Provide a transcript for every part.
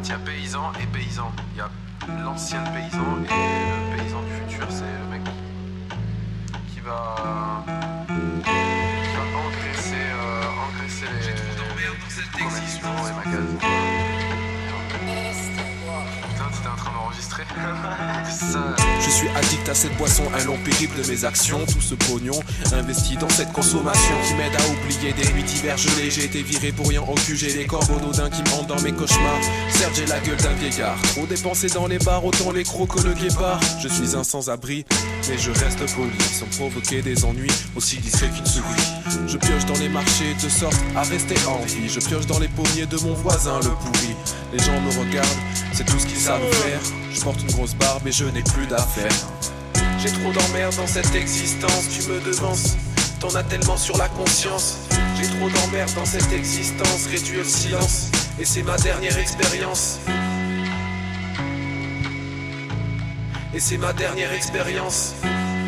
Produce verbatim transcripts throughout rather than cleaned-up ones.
il y a paysan et paysan. Il y a l'ancien paysan et le paysan du futur, c'est le mec qui va, qui va engraisser, euh, engraisser les commerciaux, les magasins. Putain, t'étais en train d'enregistrer. Ça. Je suis addict à cette boisson, un long périple de mes actions. Tout ce pognon investi dans cette consommation qui m'aide à oublier des nuits d'hiver gelées. J'ai été viré pour rien au cul, j'ai les corbeaux d'Odin qui montent dans mes cauchemars. Certes, j'ai la gueule d'un vieillard, trop dépensé dans les bars, autant les crocs que le guépard. Je suis un sans-abri, mais je reste poli, sans provoquer des ennuis, aussi discret qu'une souris. Je pioche dans les marchés de sorte à rester en vie. Je pioche dans les pommiers de mon voisin le pourri. Les gens me regardent, c'est tout ce qu'ils savent faire. Je porte une grosse barbe et je n'ai plus d'affaires. J'ai trop d'emmerdes dans cette existence, tu me devances, t'en as tellement sur la conscience. J'ai trop d'emmerdes dans cette existence, réduis le silence, et c'est ma dernière expérience. Et c'est ma dernière expérience.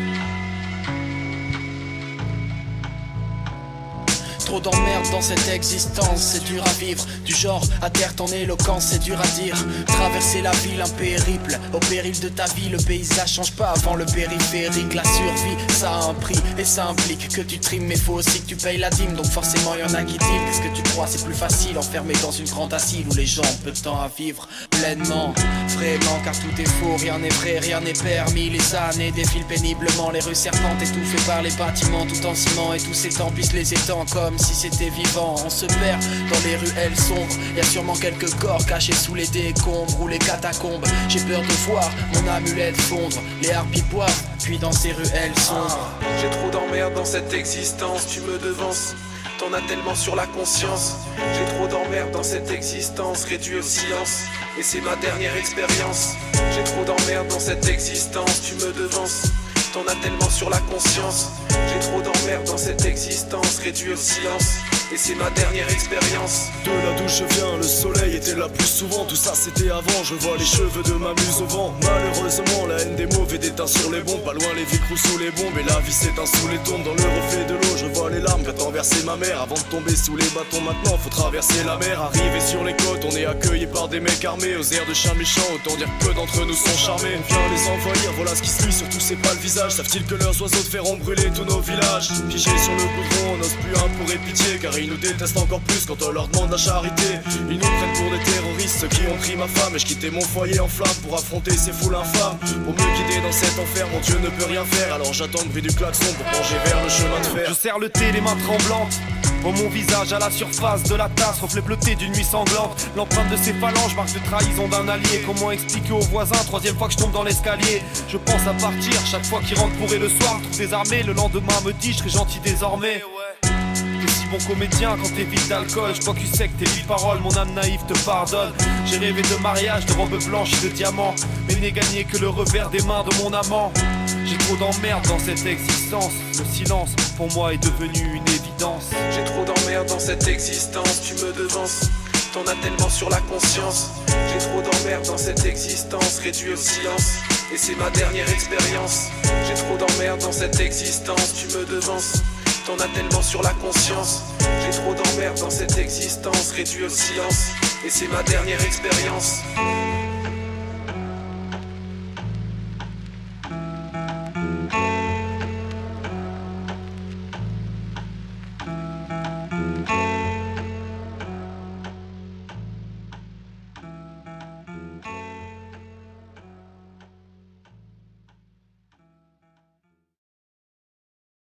Trop d'emmerdes dans cette existence, c'est dur à vivre. Du genre, à terre ton éloquence, c'est dur à dire. Traverser la ville, un périple, au péril de ta vie. Le paysage change pas avant le périphérique. La survie, ça a un prix et ça implique que tu trimes. Mais faut aussi que tu payes la dîme, donc forcément y'en a qui disent. Qu'est-ce que tu crois, c'est plus facile enfermé dans une grande asile où les gens ont peu de temps à vivre pleinement. Vraiment, car tout est faux, rien n'est vrai, rien n'est permis. Les années défilent péniblement, les rues serpentent étouffées par les bâtiments. Tout en ciment et tous ces temps puissent les étangs comme si c'était vivant. On se perd dans les ruelles sombres, y'a sûrement quelques corps cachés sous les décombres ou les catacombes. J'ai peur de voir mon amulette fondre, les harpies boivent, puis dans ces ruelles sombres. J'ai trop d'emmerdes dans cette existence, tu me devances, t'en as tellement sur la conscience. J'ai trop d'emmerdes dans cette existence, réduis au silence, et c'est ma dernière expérience. J'ai trop d'emmerdes dans cette existence, tu me devances, t'en as tellement sur la conscience. J'ai trop d'emmerdes dans cette existence, réduis au silence, et c'est ma dernière expérience. De là d'où je viens, le soleil était là plus souvent. Tout ça c'était avant, je vois les cheveux de ma muse au vent. Malheureusement la haine des mauvais déteint sur les bons. Pas loin les vies croulent sous les bombes et la vie s'éteint sous les tombes. Dans le reflet de l'eau je vois les larmes qu'a versé ma mère. Avant de tomber sous les bâtons maintenant faut traverser la mer. Arrivé sur les côtes on est accueillis par des mecs armés. Aux airs de chiens méchants, autant dire que peu d'entre nous sont charmés. On vient les envahir, voilà ce qui se lit, surtout c'est pas le visage. Savent-ils que leurs oiseaux de fer ont brûlé tous nos villages? Piégés sur le goudron, on n'ose plus un pour pitié, car ils nous détestent encore plus quand on leur demande la charité. Ils nous prennent pour des terroristes, ceux qui ont pris ma femme. Et je quittais mon foyer en flammes pour affronter ces foules infâmes. Pour me guider dans cet enfer, mon Dieu ne peut rien faire. Alors j'attends le bruit du klaxon pour plonger vers le chemin de fer. Je serre le thé, les mains tremblantes. Vois mon visage à la surface de la tasse, reflet bleuté d'une nuit sanglante. L'empreinte de ces phalanges, marque de trahison d'un allié. Comment expliquer aux voisins, troisième fois que je tombe dans l'escalier. Je pense à partir, chaque fois qu'il rentre bourré le soir. Trouve désarmé, le lendemain me dit je serai gentil désormais. T'es si bon comédien quand t'es vide d'alcool. Je vois que tu sais que tes mille paroles, mon âme naïve te pardonne. J'ai rêvé de mariage, de robes blanches et de diamants, mais n'ai gagné que le revers des mains de mon amant. J'ai trop d'emmerdes dans cette existence, le silence pour moi est devenu une évidence. J'ai trop d'emmerdes dans cette existence, tu me devances, t'en as tellement sur la conscience. J'ai trop d'emmerdes dans cette existence, réduis au silence, et c'est ma dernière expérience. J'ai trop d'emmerdes dans cette existence, tu me devances, t'en as tellement sur la conscience. J'ai trop d'emmerdes dans cette existence, réduis au silence, et c'est ma dernière expérience.